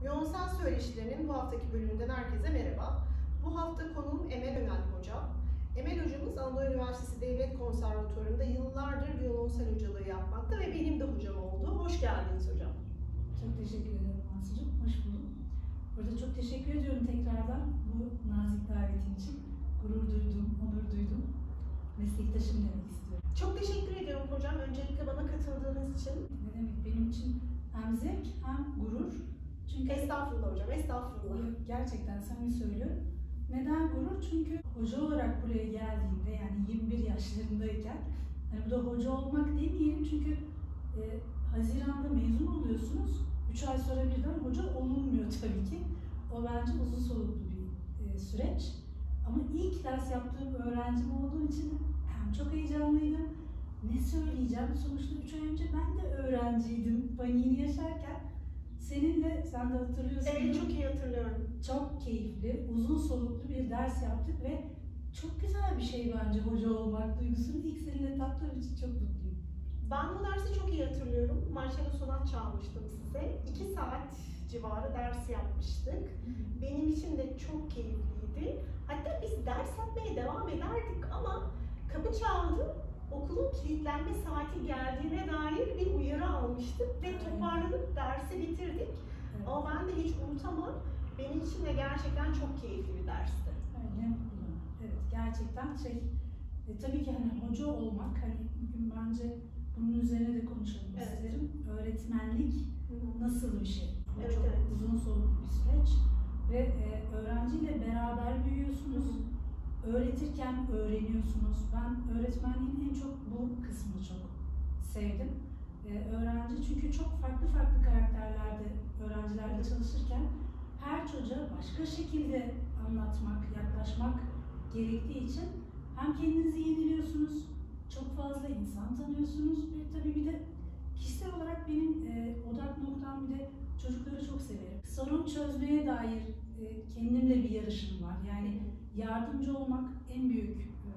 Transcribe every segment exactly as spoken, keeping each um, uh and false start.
Violonsel Söyleşilerinin bu haftaki bölümünden herkese merhaba. Bu hafta konuğum Emel Önel Hoca. Emel hocamız Anadolu Üniversitesi Devlet Konservatuvarı'nda yıllardır violonsel hocalığı yapmakta ve benim de hocam oldu. Hoş geldiniz hocam. Çok teşekkür ederim Aslı'cığım. Hoş bulduk. Burada çok teşekkür ediyorum tekrardan bu nazik davetin için. Gurur duydum, onur duydum. Meslektaşım demek istiyorum. Çok teşekkür ediyorum hocam. Öncelikle bana katıldığınız için. Ne demek benim için hem zevk hem gurur. Çünkü Estağfurullah hocam, estağfurullah. Gerçekten samimi söylüyorum. Neden gurur? Çünkü hoca olarak buraya geldiğimde, yani yirmi bir yaşlarındayken, hani bu da hoca olmak demeyelim çünkü e, Haziran'da mezun oluyorsunuz. üç ay sonra birden hoca olunmuyor tabii ki. O bence uzun soluklu bir e, süreç. Ama ilk ders yaptığım öğrencim olduğu için hem çok heyecanlıydım. Ne söyleyeceğim? Sonuçta üç ay önce ben de öğrenciydim paniğini yaşarken. Seninle, sen de hatırlıyorsun. Evet, çok iyi hatırlıyorum. Çok keyifli, uzun soluklu bir ders yaptık ve çok güzel bir şey bence hoca olmak duygusunu ilk seninle tattığım için çok mutluyum. Ben bu dersi çok iyi hatırlıyorum. Marcello Sonat çalmıştım size. iki saat civarı ders yapmıştık. Benim için de çok keyifliydi. Hatta biz ders yapmaya devam ederdik ama kapı çaldı. Okulun kilitlenme saati geldiğine dair bir uyarı almıştık ve toparlanıp dersi bitirdik. Evet. Ama ben de hiç unutamam. Benim için de gerçekten çok keyifli bir dersti. Öyle mutlu. Evet, gerçekten şey, e, tabii ki hani hoca olmak, hani bugün bence bunun üzerine de konuşalım evet. isterim. Öğretmenlik Hı-hı. nasıl bir şey? Evet, çok evet. uzun soluklu bir süreç ve e, öğrenciyle beraber büyüyorsunuz. Hı-hı. Öğretirken öğreniyorsunuz. Ben öğretmenliğin en çok bu kısmını çok sevdim. Ee, öğrenci çünkü çok farklı farklı karakterlerde öğrencilerle çalışırken her çocuğa başka şekilde anlatmak, yaklaşmak gerektiği için hem kendinizi yeniliyorsunuz, çok fazla insan tanıyorsunuz ve tabii bir de kişisel olarak benim e, odak noktam bir de çocukları çok severim. Sorun çözmeye dair e, kendimle bir yarışım var. Yani yardımcı olmak en büyük e,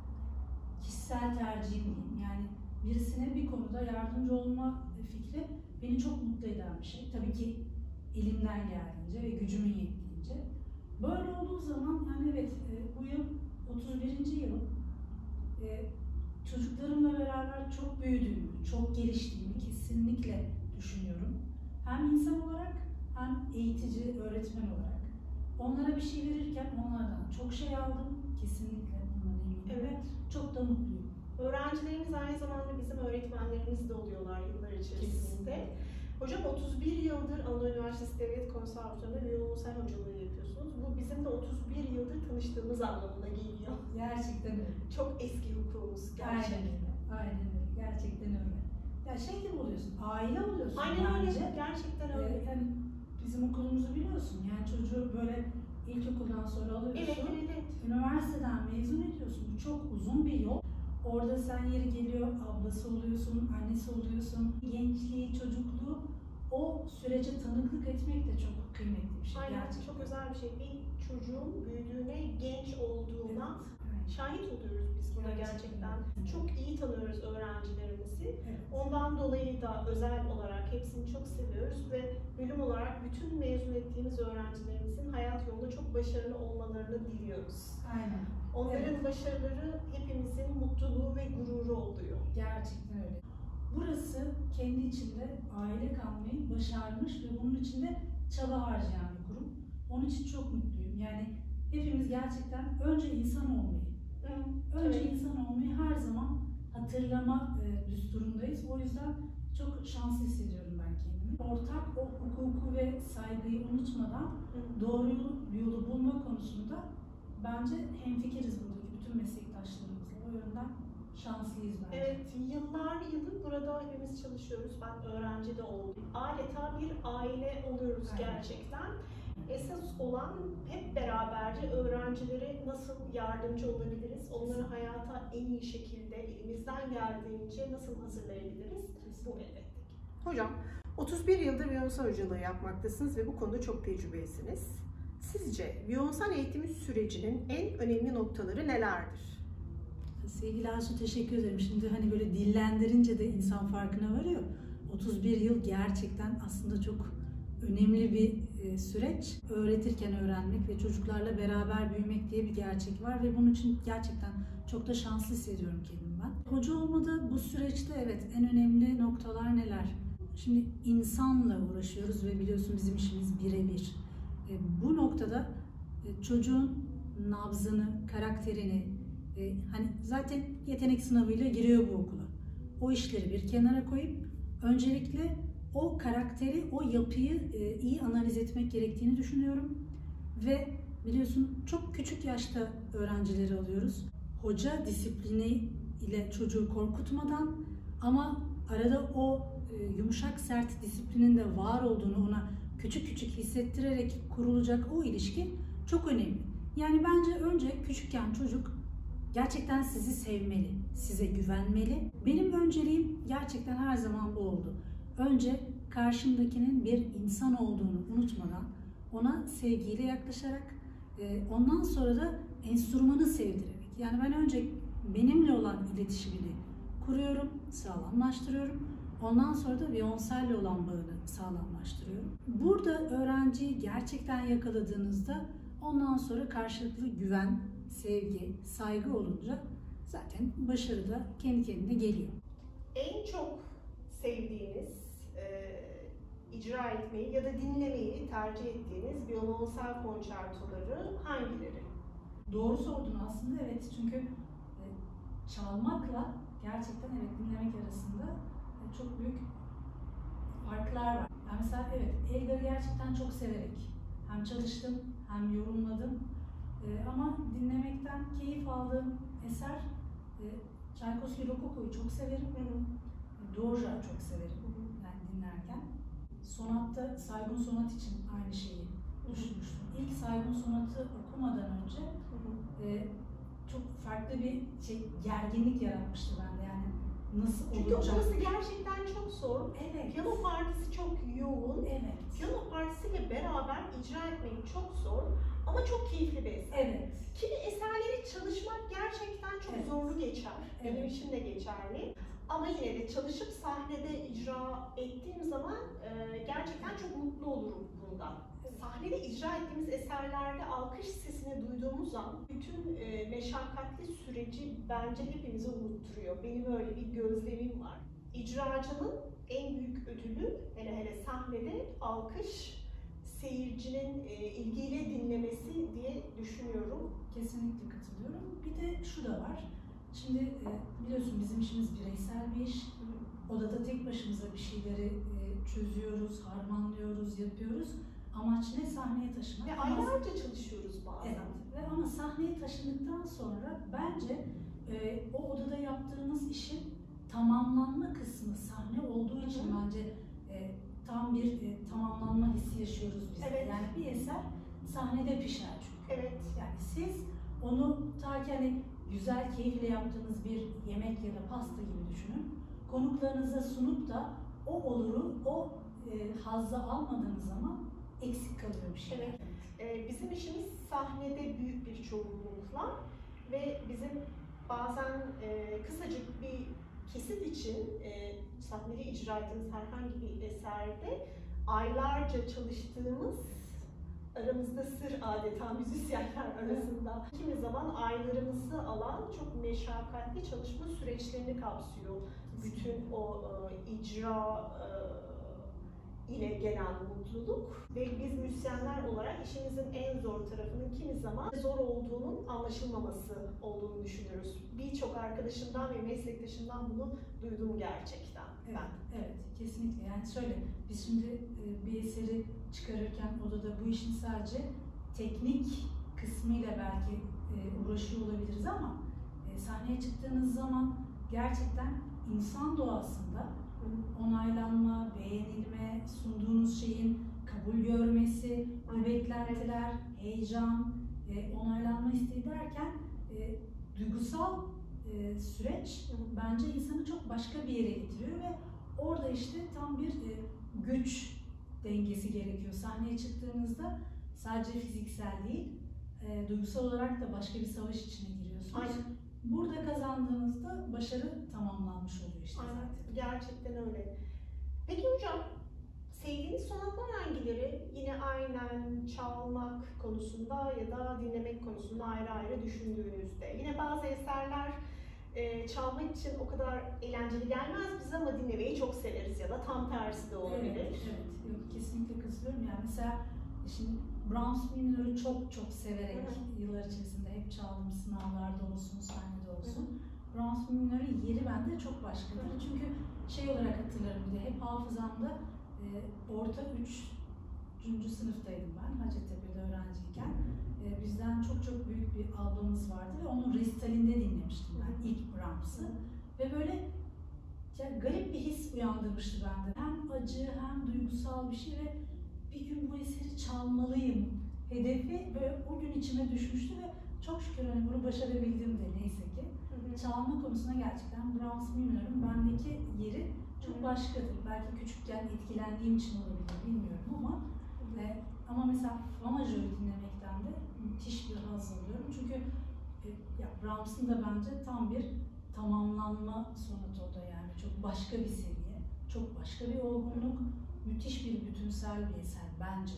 kişisel tercihim diyeyim. Yani birisine bir konuda yardımcı olma fikri beni çok mutlu eden bir şey. Tabii ki elimden geldiğince ve gücümün yettiğince. Böyle olduğu zaman yani evet e, bu yıl otuz birinci yılım. E, çocuklarımla beraber çok büyüdüğümü, çok geliştiğimi kesinlikle düşünüyorum. Hem insan olarak hem eğitici, öğretmen olarak. Onlara bir şey verirken onlardan çok şey aldım. Kesinlikle bundan eminim. Evet. Çok da mutluyum. Öğrencilerimiz aynı zamanda bizim öğretmenlerimiz de oluyorlar yıllar içerisinde. Kesinlikle. Hocam otuz bir yıldır Anadolu Üniversitesi Devlet Konservatuvarı'nda violonsel hocalığı yapıyorsunuz. Bu bizim de otuz bir yıldır tanıştığımız anlamına geliyor. Gerçekten öyle. Çok eski hukukumuz gerçekten. Aynen öyle. Aynen öyle. Gerçekten öyle. Ya şey gibi oluyorsun, aile oluyorsun. Aynen bence. öyle. Gerçekten öyle. Ee, yani bizim okulumuzu biliyorsun. Yani çocuğu böyle İlkokuldan sonra alıyorsun, evet, evet, evet. Üniversiteden mezun ediyorsun. Bu çok uzun bir yol. Orada sen yeri geliyor, ablası oluyorsun, annesi oluyorsun. Gençliği, çocukluğu, o sürece tanıklık etmek de çok kıymetli bir şey. Aynen, gerçekten. çok özel bir şey. Bir çocuğun büyüdüğüne, genç olduğuna evet. şahit oluyoruz biz buna gerçekten. gerçekten. Çok iyi tanıyoruz öğrencilerimizi. Evet. Ondan dolayı da özel olarak hepsini çok seviyoruz ve bölüm olarak bütün mezun ettiğimiz öğrencilerimizin hayat yolunda çok başarılı olmalarını diliyoruz. Aynen. Onların evet. başarıları hepimizin mutluluğu ve gururu oluyor. Gerçekten öyle. Burası kendi içinde aile kalmayı başarmış ve bunun içinde çaba harcayan bir kurum. Onun için çok mutluyum. Yani hepimiz gerçekten önce insan olmayı, Hı, önce evet. insan olmayı her zaman hatırlama e, düsturundayız. O yüzden çok şanslı hissediyorum ben kendimi. Ortak o hukuku ve saygıyı unutmadan Hı. doğru yolu, yolu bulma konusunda bence hemfikiriz buradaki bütün meslektaşlarımızla. O yönden şanslıyız bence. Evet, yıllar yılı burada hepimiz çalışıyoruz. Ben öğrenci de oldum. Adeta bir aile oluyoruz Aynen. gerçekten. Esas olan hep beraberce öğrencilere nasıl yardımcı olabiliriz, onları hayata en iyi şekilde elimizden geldiğince nasıl hazırlayabiliriz, bu elbette. Hocam, otuz bir yıldır violonsel hocalığı yapmaktasınız ve bu konuda çok tecrübelisiniz. Sizce violonsel eğitim sürecinin en önemli noktaları nelerdir? Sevgili Asu, teşekkür ederim. Şimdi hani böyle dillendirince de insan farkına varıyor. otuz bir yıl gerçekten aslında çok önemli bir e, süreç. Öğretirken öğrenmek ve çocuklarla beraber büyümek diye bir gerçek var ve bunun için gerçekten çok da şanslı hissediyorum kendimi ben. Hoca olmada bu süreçte evet en önemli noktalar neler? Şimdi insanla uğraşıyoruz ve biliyorsun bizim işimiz birebir. E, bu noktada e, çocuğun nabzını, karakterini, e, hani zaten yetenek sınavıyla giriyor bu okula. O işleri bir kenara koyup öncelikle o karakteri, o yapıyı e, iyi analiz etmek gerektiğini düşünüyorum. Ve biliyorsun çok küçük yaşta öğrencileri alıyoruz. Hoca disiplini ile çocuğu korkutmadan ama arada o e, yumuşak sert disiplinin de var olduğunu ona küçük küçük hissettirerek kurulacak o ilişki çok önemli. Yani bence önce küçükken çocuk gerçekten sizi sevmeli, size güvenmeli. Benim önceliğim gerçekten her zaman bu oldu. Önce karşımdakinin bir insan olduğunu unutmadan ona sevgiyle yaklaşarak ondan sonra da enstrümanı sevdirerek. Yani ben önce benimle olan iletişimini kuruyorum, sağlamlaştırıyorum. Ondan sonra da Beyoncé'yle olan bağını sağlamlaştırıyorum. Burada öğrenciyi gerçekten yakaladığınızda ondan sonra karşılıklı güven, sevgi, saygı olunca zaten başarı da kendi kendine geliyor. En çok sevdiğiniz, e, icra etmeyi ya da dinlemeyi tercih ettiğiniz violonsel konçertoları hangileri? Doğru sordun aslında, evet, çünkü e, çalmakla gerçekten evet dinlemek arasında e, çok büyük farklar var. Yani mesela evet Elgar'ı gerçekten çok severek hem çalıştım hem yorumladım e, ama dinlemekten keyif aldığım eser e, Tchaikovsky Rokoko'yu çok severim. Hı hı. Dvořák çok severim yani dinlerken. Sonatta Saygun Sonat için aynı şeyi düşünmüştüm. İlk Saygun Sonat'ı okumadan önce e, çok farklı bir şey, gerginlik yaratmıştı bende yani nasıl olacak? Çünkü okuması gerçekten çok zor. Evet. Piyano partisi çok yoğun. Evet. Piyano partisiyle beraber icra etmek çok zor ama çok keyifli bir eser. Evet. Kimi eserleri çalışmak gerçekten çok evet. zorlu geçer. Evet. Benim için de geçerli. Ama yine de çalışıp sahnede icra ettiğim zaman e, gerçekten çok mutlu olurum bundan. Sahnede icra ettiğimiz eserlerde alkış sesini duyduğumuz an bütün e, meşakkatli süreci bence hepimize unutturuyor. Benim öyle bir gözlemim var. İcracının en büyük ödülü hele hele sahnede alkış, seyircinin e, ilgiyle dinlemesi diye düşünüyorum. Kesinlikle katılıyorum. Bir de şu da var. Şimdi e, biliyorsun bizim işimiz bireysel bir iş. Odada tek başımıza bir şeyleri e, çözüyoruz, harmanlıyoruz, yapıyoruz. Amaç ne? Sahneye taşımak. Ve aylarca çalışıyoruz bazen. Evet. Ve ama sahneye taşındıktan sonra bence e, o odada yaptığımız işin tamamlanma kısmı sahne olduğu için Hı-hı. bence e, tam bir e, tamamlanma hissi yaşıyoruz biz. Evet. Yani bir eser sahnede pişer çünkü. Evet. Yani siz onu ta ki hani güzel, keyifle yaptığınız bir yemek ya da pasta gibi düşünün. Konuklarınıza sunup da o oluru, o e, hazzı almadığınız zaman eksik kalıyor bir şey. Evet. Ee, bizim işimiz sahnede büyük bir çoğunlukla ve bizim bazen e, kısacık bir kesit için e, sahnede icra ettiğimiz herhangi bir eserde aylarca çalıştığımız aramızda sır adeta müzisyenler arasında kimi zaman aylarımızı alan çok meşakkatli çalışma süreçlerini kapsıyor. Bütün o e, icra e, ile gelen mutluluk ve biz müzisyenler olarak işimizin en zor tarafının kimi zaman zor olduğunun anlaşılmaması olduğunu düşünüyoruz. Birçok arkadaşımdan ve meslektaşımdan bunu duydum gerçekten. Evet, ben. evet, kesinlikle. Yani şöyle, biz şimdi e, bir eseri çıkarırken odada bu işin sadece teknik kısmıyla belki e, uğraşıyor olabiliriz ama e, sahneye çıktığınız zaman gerçekten insan doğasında onaylanma, beğenilme, sunduğunuz şeyin kabul görmesi, bu beklentiler, heyecan, e, onaylanma isteği derken e, duygusal e, süreç bence insanı çok başka bir yere getiriyor ve orada işte tam bir e, güç dengesi gerekiyor. Sahneye çıktığınızda sadece fiziksel değil, e, duygusal olarak da başka bir savaş içine giriyorsunuz. Aynen. Burada kazandığınızda başarı tamamlanmış oluyor işte. Aynen. Gerçekten öyle. Peki hocam, Sevdiğiniz sonatlar hangileri? Yine aynen çalmak konusunda ya da dinlemek konusunda ayrı ayrı düşündüğünüzde. Yine bazı eserler e, çalmak için o kadar eğlenceli gelmez bize ama dinlemeyi çok severiz ya da tam tersi de olabilir. Evet, evet. Yok, kesinlikle katılıyorum. Yani mesela şimdi Brahms Minör'ü çok çok severek Hı. yıllar içerisinde hep çaldım, sınavlarda olsun, sahnede olsun. Hı. Brahms Minör'ün yeri bende çok başkadır. Hı. Çünkü şey olarak hatırlarım bir de hep hafızamda e, orta üçüncü sınıftaydım ben Hacettepe'de öğrenciyken. E, bizden çok çok büyük bir ablamız vardı ve onun resitalinde dinlemiştim ben ilk Brahms'ı. Ve böyle yani garip bir his uyandırmıştı bende. Hem acı hem duygusal bir şey ve bir gün bu eseri çalmalıyım hedefi böyle o gün içime düşmüştü ve çok şükür hani bunu başarabildim de neyse ki. Hı hı. Çalma konusunda gerçekten Brahms Minör'ün bendeki yeri çok hı hı. başkadır. Belki küçükken etkilendiğim için olabilir bilmiyorum ama hı hı. E, ama mesela Fa majörü dinlemekten de müthiş bir haz alıyorum. Çünkü e, ya Brahms'ın da bence tam bir tamamlanma sonatı o da yani. Çok başka bir seviye, çok başka bir olgunluk, müthiş bir bütünsel bir eser bence.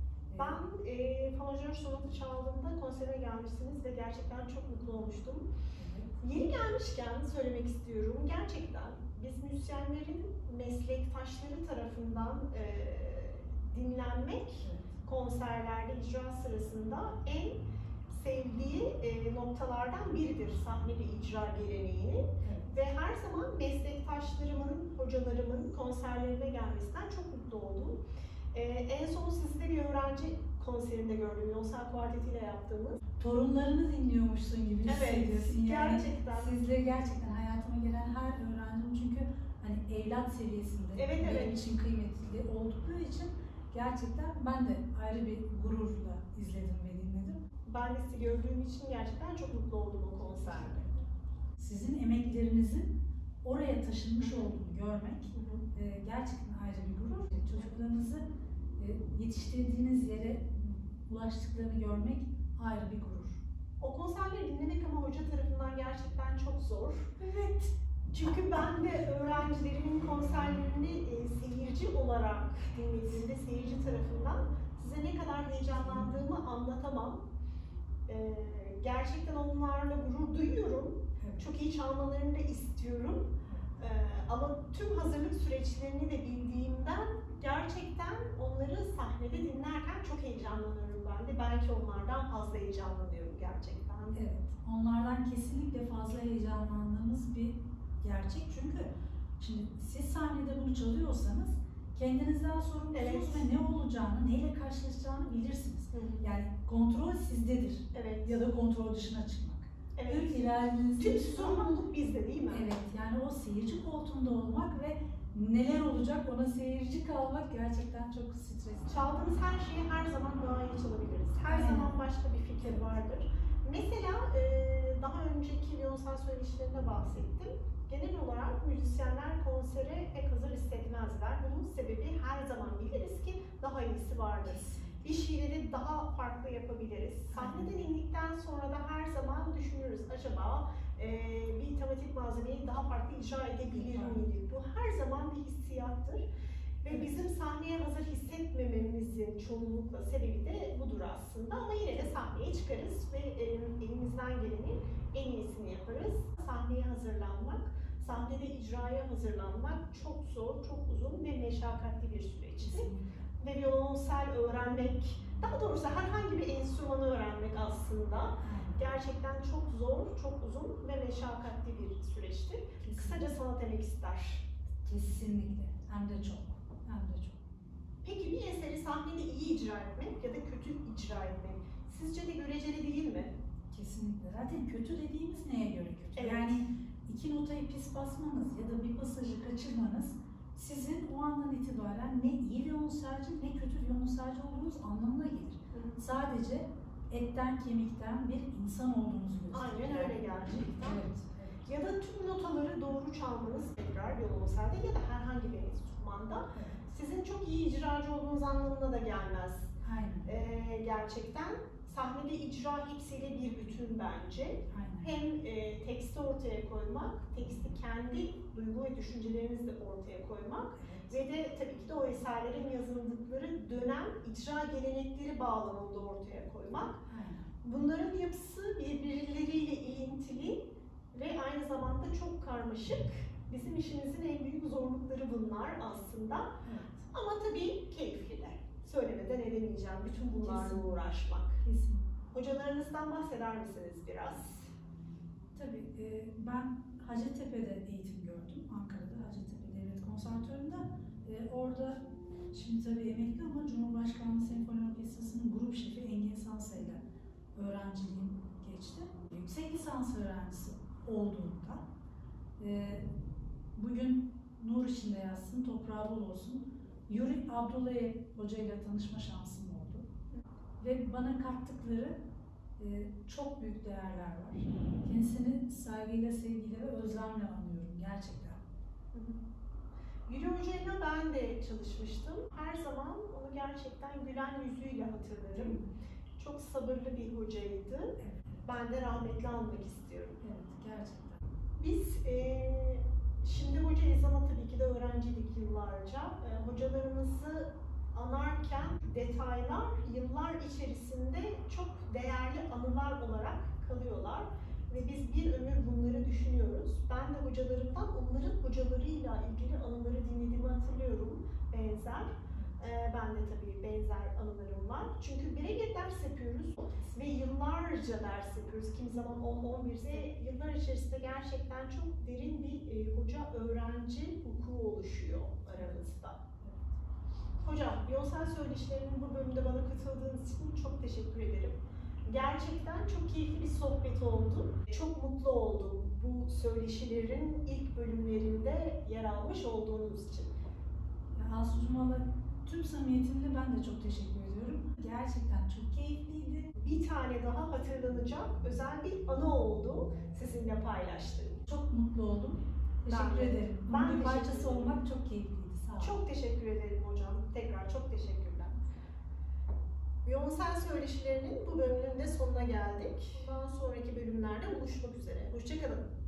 Ben e, Fa majör sonatı çaldığımda konserine gelmişsiniz ve gerçekten çok mutlu olmuştum. Evet. Yeni gelmişken söylemek istiyorum, gerçekten biz müzisyenlerin meslektaşları tarafından e, dinlenmek evet. konserlerde, icra sırasında en sevdiği e, noktalardan biridir sahne ve icra geleneğini. Evet. Ve her zaman meslektaşlarımın, hocalarımın konserlerine gelmesinden çok mutlu oldum. Ee, en son sizi de bir öğrenci konserinde gördüm, Yonsel Kuarteti ile yaptığımız. Torunlarını dinliyormuşsun gibi hissediyorsun evet, yani. Gerçekten. Sizle gerçekten hayatıma gelen her öğrencim çünkü hani evlat seviyesinde evet, benim evet. için kıymetli oldukları için gerçekten ben de ayrı bir gururla izledim ve dinledim. Ben de sizi gördüğüm için gerçekten çok mutlu oldum o konserde. Sizin emeklerinizin oraya taşınmış olduğunu görmek hı hı. E, gerçekten ayrı bir gurur. Çocuklarınızı e, yetiştirdiğiniz yere ulaştıklarını görmek ayrı bir gurur. O konserleri dinlemek ama hoca tarafından gerçekten çok zor. Evet. Çünkü ben de öğrencilerimin konserlerini e, seyirci olarak dinlediğimde seyirci tarafından size ne kadar heyecanlandığımı anlatamam. E, gerçekten onlarla gurur duyuyorum. Evet. Çok iyi çalmalarını da istiyorum. Ee, ama tüm hazırlık süreçlerini de bildiğimden gerçekten onları sahnede dinlerken çok heyecanlanıyorum ben de. Belki onlardan fazla heyecanlanıyorum gerçekten. Evet, onlardan kesinlikle fazla heyecanlandığımız bir gerçek. Çünkü şimdi siz sahnede bunu çalıyorsanız kendinizden sorumlusunuz evet. ve ne olacağını, neyle karşılaşacağını bilirsiniz. Hı hı. Yani kontrol sizdedir. Evet. Ya da kontrol dışına çıkmak. Evet. Tüm sorumluluk bizde değil mi? Evet, yani o seyirci koltuğunda olmak ve neler olacak ona seyirci kalmak gerçekten çok stresli. Çaldığımız her şeyi her zaman daha iyi çalabiliriz. Her Aynen. zaman başka bir fikir vardır. Mesela daha önceki Violonsel söyleşilerinde bahsettim. Genel olarak müzisyenler konsere pek hazır hissetmezler. Bunun sebebi her zaman biliriz ki daha iyisi vardır. Bir şeyleri daha farklı yapabiliriz. Sahneden indikten sonra da her zaman düşünürüz. Acaba e, bir tematik malzemeyi daha farklı icra edebilir miydik? Bu her zaman bir hissiyattır. Ve bizim sahneye hazır hissetmememizin çoğunlukla sebebi de budur aslında. Ama yine de sahneye çıkarız ve e, elimizden gelenin en iyisini yaparız. Sahneye hazırlanmak, sahnede icraya hazırlanmak çok zor, çok uzun ve meşakkatli bir süreçtir. Ve violonsel öğrenmek, daha doğrusu herhangi bir enstrümanı öğrenmek aslında gerçekten çok zor, çok uzun ve meşakkatli bir süreçtir. Kesinlikle. Kısaca sanat emek ister. Kesinlikle, hem de çok, hem de çok. Peki bir eseri sahnede iyi icra etmek ya da kötü icra etmek sizce de göreceli değil mi? Kesinlikle. Zaten kötü dediğimiz neye göre kötü? Evet. Yani iki notayı pis basmanız ya da bir pasajı kaçırmanız sizin o andan itibaren ne iyi violonselci ne kötü violonselci olduğunuz anlamına gelir. Hı. Sadece etten kemikten bir insan olduğunuzu gösterir. Aynen öyle gerçekten. Evet, evet. Ya da tüm notaları doğru çalmanız tekrar violonselde ya da herhangi bir enstrümanda evet. sizin çok iyi icracı olduğunuz anlamına da gelmez. Aynen. Ee, gerçekten sahnede icra hepsiyle bir bütün bence. Aynen. Hem e, teksti ortaya koymak, teksti kendi duygu ve düşüncelerinizle ortaya koymak Evet. ve de tabii ki de o eserlerin yazıldıkları dönem icra gelenekleri bağlamında ortaya koymak. Aynen. Bunların yapısı birbirleriyle ilintili ve aynı zamanda çok karmaşık. Bizim işimizin en büyük zorlukları bunlar aslında. Evet. Ama tabii keyifliler. Söylemeden edemeyeceğim bütün bunlarla Kesinlikle. uğraşmak. Kesin. Hocalarınızdan bahseder misiniz biraz? Tabii e, ben Hacettepe'de eğitim gördüm. Ankara'da Hacettepe Devlet Konservatuvarı'nda. E, orada şimdi tabii emekli ama Cumhurbaşkanlığı Senfoni Orkestrası'nın grup şefi Engin Sansa'yla öğrenciliğim geçti. Yüksek lisans öğrencisi olduğumda e, bugün nur içinde yatsın, toprağı bol olsun. Yuri Abdullayev Hoca ile tanışma şansım oldu. Ve bana kattıkları e, çok büyük değerler var. Kendisini saygıyla, sevgiyle ve özlemle anıyorum gerçekten. Yuri Hoca'yla ben de çalışmıştım. Her zaman onu gerçekten gülen yüzüyle hatırlarım. Çok sabırlı bir hocaydı. Evet. Ben de rahmetli anmak istiyorum. Evet, gerçekten. Biz e, şimdi hocayız ama tabii ki de öğrenciydik yıllarca. E, hocalarımızı anarken detaylar yıllar içerisinde çok değerli anılar olarak kalıyorlar. Ve biz bir ömür bunları düşünüyoruz. Ben de hocalarımdan onların hocalarıyla ilgili anıları dinlediğimi hatırlıyorum. Benzer. E, ben de tabii benzer anılarım var. Çünkü birebir ders yapıyoruz ve yıllarca ders yapıyoruz. Kimi zaman on on bir ve yıllar içerisinde gerçekten çok derin bir e, hoca-öğrenci hukuku oluşuyor aramızda. Hocam, Yonsel Söyleşileri'nin bu bölümde bana katıldığınız için çok teşekkür ederim. Gerçekten çok keyifli bir sohbet oldu. Çok mutlu oldum bu söyleşilerin ilk bölümlerinde yer almış olduğunuz için. Ya Asucuğum valla tüm samimiyetimle ben de çok teşekkür ediyorum. Gerçekten çok keyifliydi. Bir tane daha hatırlanacak özel bir anı oldu sizinle paylaştığım. Çok mutlu oldum. Teşekkür Ben de. ederim. Ben Bunun bir teşekkür parçası ederim. olmak çok keyifliydi. Sağ olun. Çok teşekkür ederim hocam. Tekrar çok teşekkürler. Yonsel Söyleşileri'nin bu bölümünün de sonuna geldik. Daha sonraki bölümlerde buluşmak üzere. Hoşça kalın.